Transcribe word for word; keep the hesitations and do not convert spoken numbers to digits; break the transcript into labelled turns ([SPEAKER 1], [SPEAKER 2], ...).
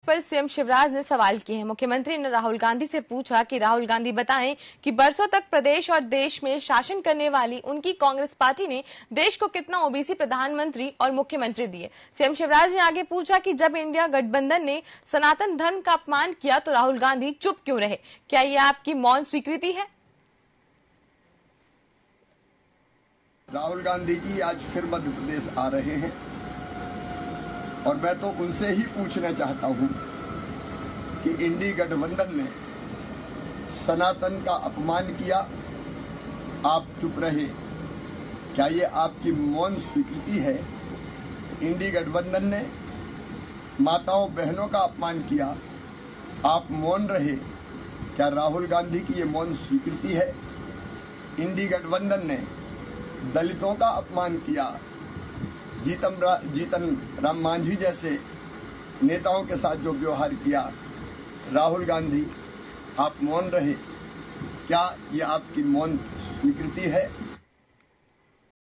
[SPEAKER 1] पर सीएम शिवराज ने सवाल किए हैं। मुख्यमंत्री ने राहुल गांधी से पूछा कि राहुल गांधी बताएं कि बरसों तक प्रदेश और देश में शासन करने वाली उनकी कांग्रेस पार्टी ने देश को कितना ओबीसी प्रधानमंत्री और मुख्यमंत्री दिए। सीएम शिवराज ने आगे पूछा कि जब इंडिया गठबंधन ने सनातन धर्म का अपमान किया तो राहुल गांधी चुप क्यों रहे? क्या ये आपकी मौन स्वीकृति है?
[SPEAKER 2] राहुल गांधी जी आज फिर मध्य प्रदेश आ रहे हैं और मैं तो उनसे ही पूछना चाहता हूं कि इंडी गठबंधन ने सनातन का अपमान किया, आप चुप रहे। क्या ये आपकी मौन स्वीकृति है? इंडी गठबंधन ने माताओं बहनों का अपमान किया, आप मौन रहे। क्या राहुल गांधी की ये मौन स्वीकृति है? इंडी गठबंधन ने दलितों का अपमान किया, जीतन रा, जीतन राम मांझी जैसे नेताओं के साथ जो व्यवहार किया, राहुल गांधी आप मौन रहे। क्या ये आपकी मौन स्वीकृति है?